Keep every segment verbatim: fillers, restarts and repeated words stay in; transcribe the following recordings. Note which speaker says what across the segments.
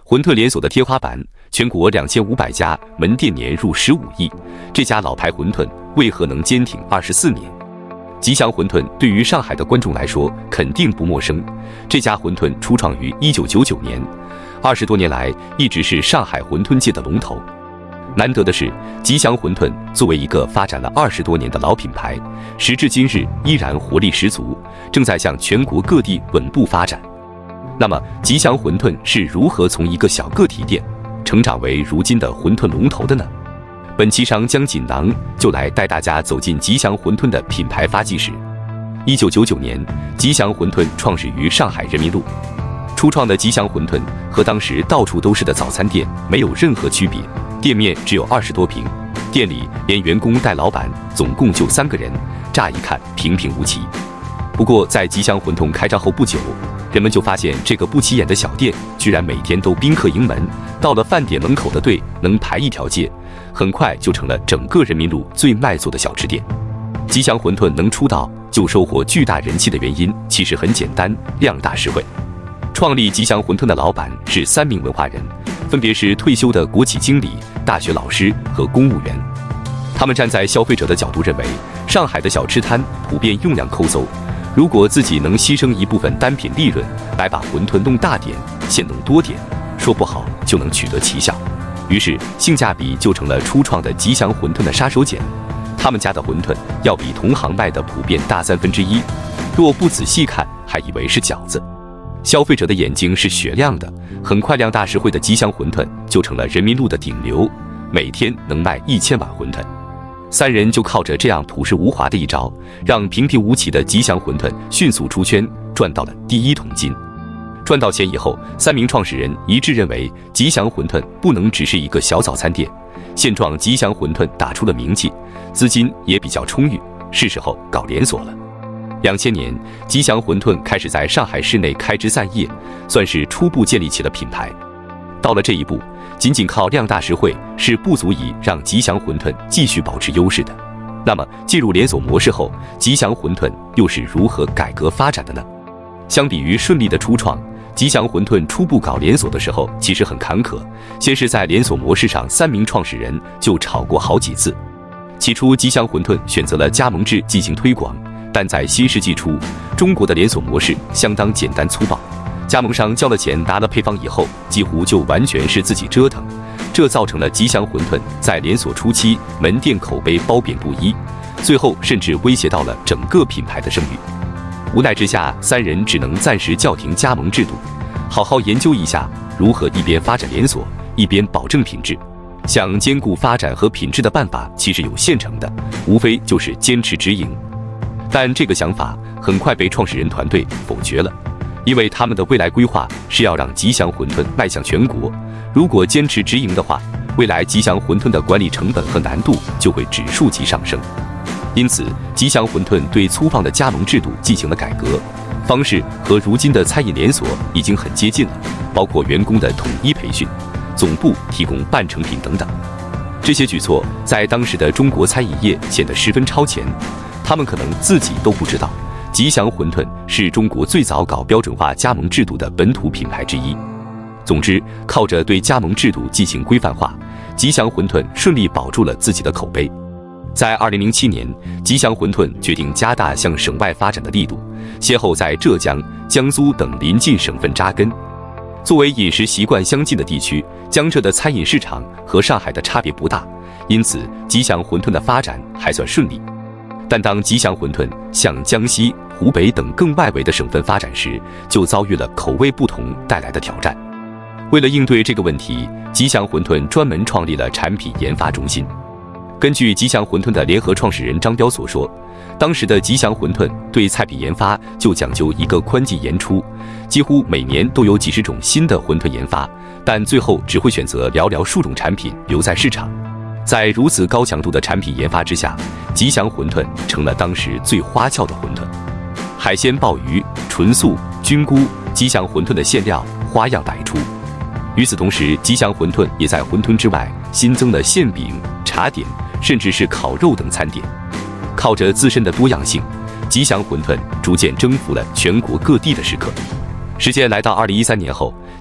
Speaker 1: 馄饨连锁的天花板，全国两千五百家，门店年入十五亿。这家老牌馄饨为何能坚挺二十四年？吉祥馄饨对于上海的观众来说肯定不陌生。这家馄饨初创于一九九九年，二十多年来一直是上海馄饨界的龙头。难得的是，吉祥馄饨作为一个发展了二十多年的老品牌，时至今日依然活力十足，正在向全国各地稳步发展。那么，吉祥馄饨是如何从一个小个体店成长为如今的馄饨龙头的呢？本期商江锦囊就来带大家走进吉祥馄饨的品牌发迹史。一九九九年，吉祥馄饨创始于上海人民路。初创的吉祥馄饨和当时到处都是的早餐店没有任何区别，店面只有二十多平，店里连员工带老板总共就三个人，乍一看平平无奇。不过，在吉祥馄饨开张后不久，人们就发现这个不起眼的小店居然每天都宾客盈门，到了饭点门口的队能排一条街，很快就成了整个人民路最卖座的小吃店。吉祥馄饨能出道就收获巨大人气的原因其实很简单，量大实惠。创立吉祥馄饨的老板是三名文化人，分别是退休的国企经理、大学老师和公务员。他们站在消费者的角度认为，上海的小吃摊普遍用量抠搜，如果自己能牺牲一部分单品利润来把馄饨弄大点、馅弄多点，说不好就能取得奇效。于是性价比就成了初创的吉祥馄饨的杀手锏。他们家的馄饨要比同行卖的普遍大三分之一，若不仔细看还以为是饺子。消费者的眼睛是雪亮的，很快量大实惠的吉祥馄饨就成了人民路的顶流，每天能卖一千碗馄饨。三人就靠着这样朴实无华的一招，让平平无奇的吉祥馄饨迅速出圈，赚到了第一桶金。赚到钱以后，三名创始人一致认为，吉祥馄饨不能只是一个小早餐店。现状吉祥馄饨打出了名气，资金也比较充裕，是时候搞连锁了。两千年，吉祥馄饨开始在上海市内开枝散叶，算是初步建立起了品牌。到了这一步，仅仅靠量大实惠是不足以让吉祥馄饨继续保持优势的。那么，进入连锁模式后，吉祥馄饨又是如何改革发展的呢？相比于顺利的初创，吉祥馄饨初步搞连锁的时候其实很坎坷。先是在连锁模式上，三名创始人就吵过好几次。起初，吉祥馄饨选择了加盟制进行推广，但在新世纪初，中国的连锁模式相当简单粗暴。加盟商交了钱拿了配方以后，几乎就完全是自己折腾，这造成了吉祥馄饨在连锁初期门店口碑褒贬不一，最后甚至威胁到了整个品牌的声誉。无奈之下，三人只能暂时叫停加盟制度，好好研究一下如何一边发展连锁，一边保证品质。想兼顾发展和品质的办法其实有现成的，无非就是坚持直营。但这个想法很快被创始人团队否决了。因为他们的未来规划是要让吉祥馄饨迈向全国，如果坚持直营的话，未来吉祥馄饨的管理成本和难度就会指数级上升。因此，吉祥馄饨对粗放的加盟制度进行了改革，方式和如今的餐饮连锁已经很接近了，包括员工的统一培训、总部提供半成品等等。这些举措在当时的中国餐饮业显得十分超前，他们可能自己都不知道，吉祥馄饨是中国最早搞标准化加盟制度的本土品牌之一。总之，靠着对加盟制度进行规范化，吉祥馄饨顺利保住了自己的口碑。在二零零七年，吉祥馄饨决定加大向省外发展的力度，先后在浙江、江苏等邻近省份扎根。作为饮食习惯相近的地区，江浙的餐饮市场和上海的差别不大，因此吉祥馄饨的发展还算顺利。但当吉祥馄饨向江西、湖北等更外围的省份发展时，就遭遇了口味不同带来的挑战。为了应对这个问题，吉祥馄饨专门创立了产品研发中心。根据吉祥馄饨的联合创始人张彪所说，当时的吉祥馄饨对菜品研发就讲究一个宽进严出，几乎每年都有几十种新的馄饨研发，但最后只会选择寥寥数种产品留在市场。在如此高强度的产品研发之下，吉祥馄饨成了当时最花俏的馄饨。海鲜鲍鱼、纯素、菌菇，吉祥馄饨的馅料花样百出。与此同时，吉祥馄饨也在馄饨之外新增了馅饼、茶点，甚至是烤肉等餐点。靠着自身的多样性，吉祥馄饨逐渐征服了全国各地的食客。时间来到二零一三年后，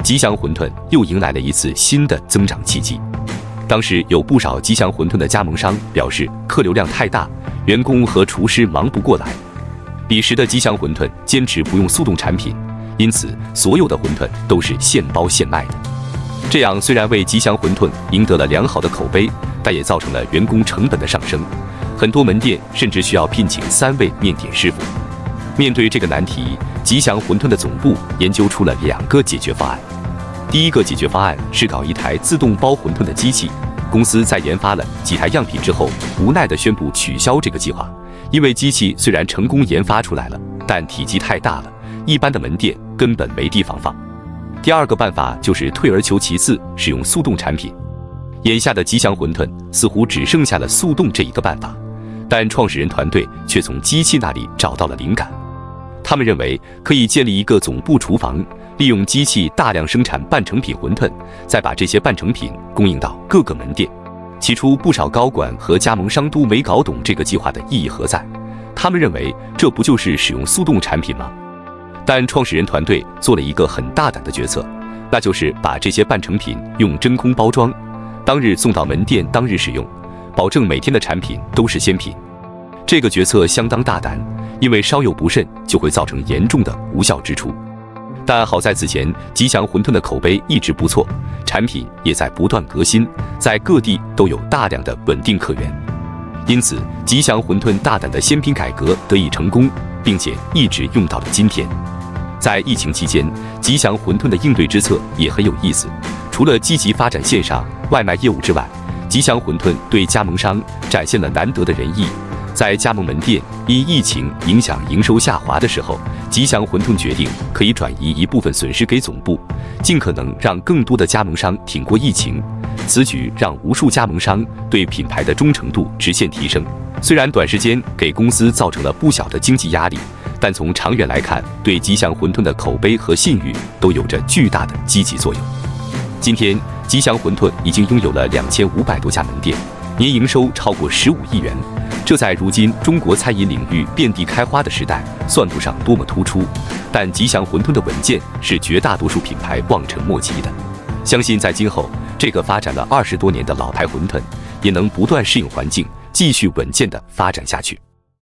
Speaker 1: 吉祥馄饨又迎来了一次新的增长契机。当时有不少吉祥馄饨的加盟商表示，客流量太大，员工和厨师忙不过来。彼时的吉祥馄饨坚持不用速冻产品，因此所有的馄饨都是现包现卖的。这样虽然为吉祥馄饨赢得了良好的口碑，但也造成了员工成本的上升，很多门店甚至需要聘请三位面点师傅。面对这个难题，吉祥馄饨的总部研究出了两个解决方案。第一个解决方案是搞一台自动包馄饨的机器。公司在研发了几台样品之后，无奈地宣布取消这个计划，因为机器虽然成功研发出来了，但体积太大了，一般的门店根本没地方放。第二个办法就是退而求其次，使用速冻产品。眼下的吉祥馄饨似乎只剩下了速冻这一个办法，但创始人团队却从机器那里找到了灵感。他们认为可以建立一个总部厨房，利用机器大量生产半成品馄饨，再把这些半成品供应到各个门店。起初不少高管和加盟商都没搞懂这个计划的意义何在，他们认为这不就是使用速冻产品吗？但创始人团队做了一个很大胆的决策，那就是把这些半成品用真空包装，当日送到门店当日使用，保证每天的产品都是鲜品。这个决策相当大胆，因为稍有不慎就会造成严重的无效支出。但好在此前吉祥馄饨的口碑一直不错，产品也在不断革新，在各地都有大量的稳定客源，因此吉祥馄饨大胆的鲜品改革得以成功，并且一直用到了今天。在疫情期间，吉祥馄饨的应对之策也很有意思。除了积极发展线上外卖业务之外，吉祥馄饨对加盟商展现了难得的仁义。在加盟门店因疫情影响营收下滑的时候，吉祥馄饨决定可以转移一部分损失给总部，尽可能让更多的加盟商挺过疫情。此举让无数加盟商对品牌的忠诚度直线提升。虽然短时间给公司造成了不小的经济压力，但从长远来看，对吉祥馄饨的口碑和信誉都有着巨大的积极作用。今天，吉祥馄饨已经拥有了两千五百多家门店，年营收超过十五亿元。这在如今中国餐饮领域遍地开花的时代，算不上多么突出，但吉祥馄饨的稳健是绝大多数品牌望尘莫及的。相信在今后，这个发展了二十多年的老牌馄饨，也能不断适应环境，继续稳健地发展下去。